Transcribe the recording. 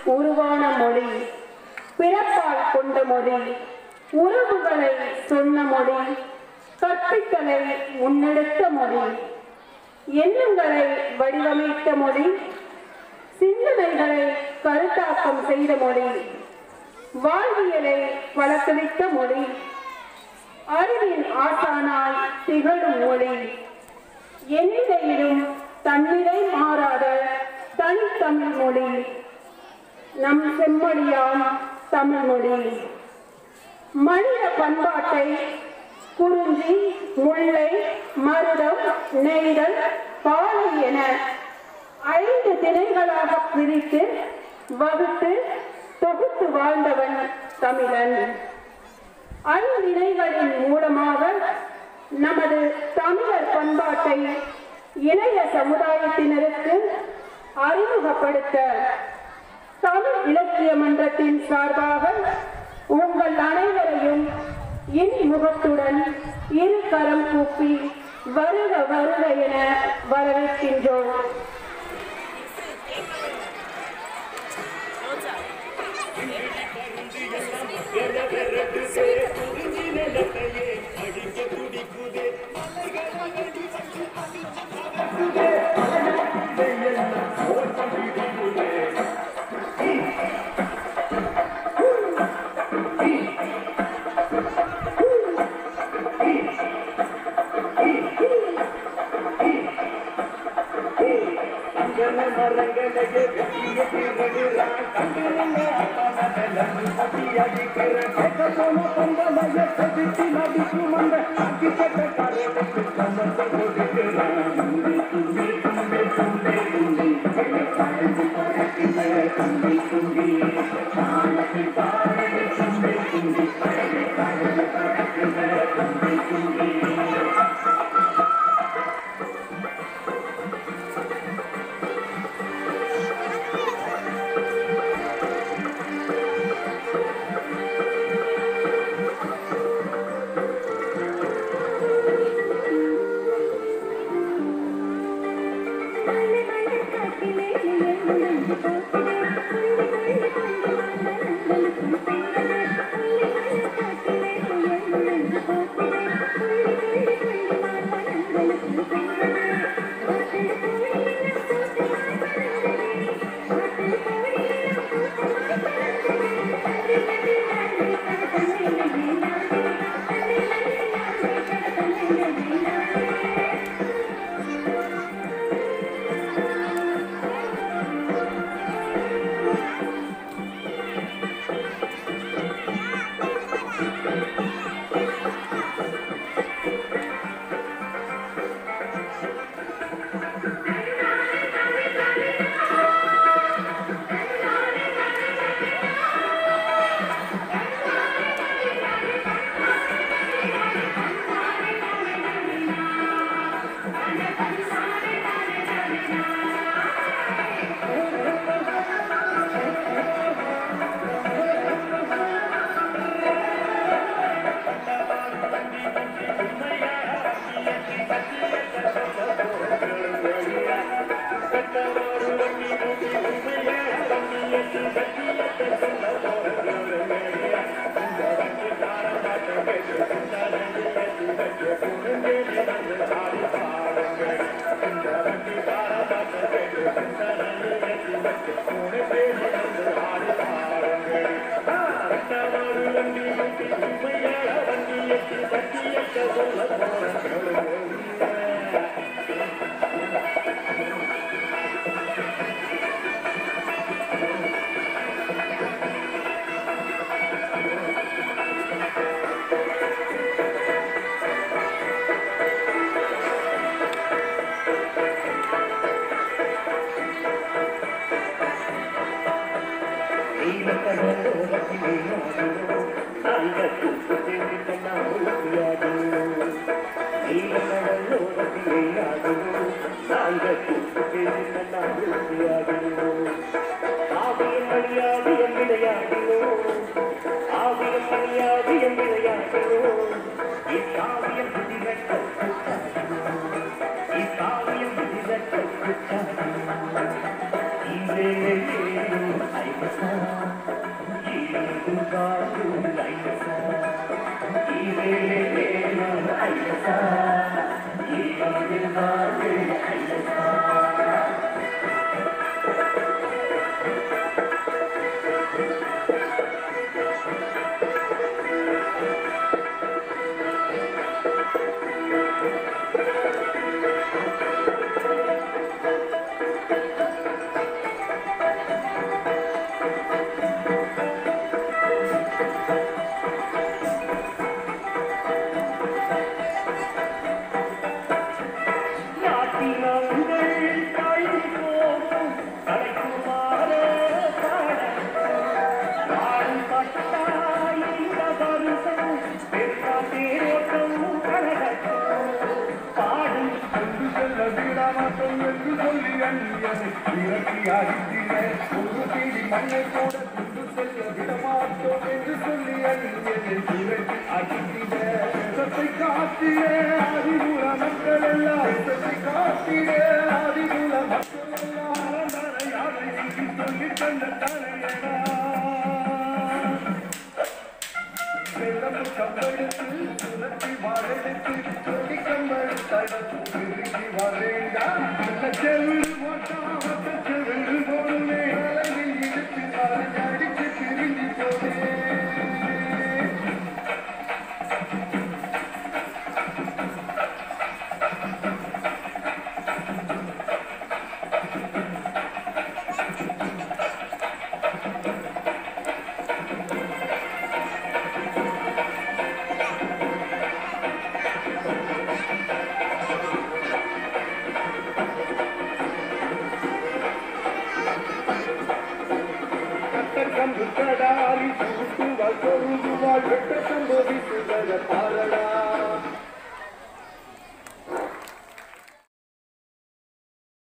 உருவான மொழி, பிறப்பால் கொண்ட மொழி, உறவுகளை சொன்ன மொழி, கற்பித்தலை முன்னெடுத்த மொழி, எண்ணங்களை வடிவமைத்த மொழி, சிந்தனைகளை கருத்தாக்கம் செய்த மொழி, வாழ்வியலை வளர்த்தளித்த மொழி, அறிவின் ஆசானாய் திகழும் மொழி, எண்ணிலையிலும் தன்னிலை மாறாத தனித்தமிழ் மொழி, நம் செம்மொழியாம் தமிழ் மொழி. மனித பண்பாட்டை குறிஞ்சி, முல்லை, மருதம், நெய்தல், பாலை என 5 திணைகளாக பிரித்து வகுத்து தொகுத்து வாழ்ந்தவன் தமிழன். 5 திணைகளின் மூலமாக நமது தமிழர் பண்பாட்டை இளைய சமுதாயத்தினருக்கு அறிமுகப்படுத்த தமிழ் இலக்கிய மன்றத்தின் சார்பாக உங்கள் அனைவரையும் இன்முகத்துடன் இரு கரம் கூப்பி வருக வருக என வரவேற்கின்றோம். Come to the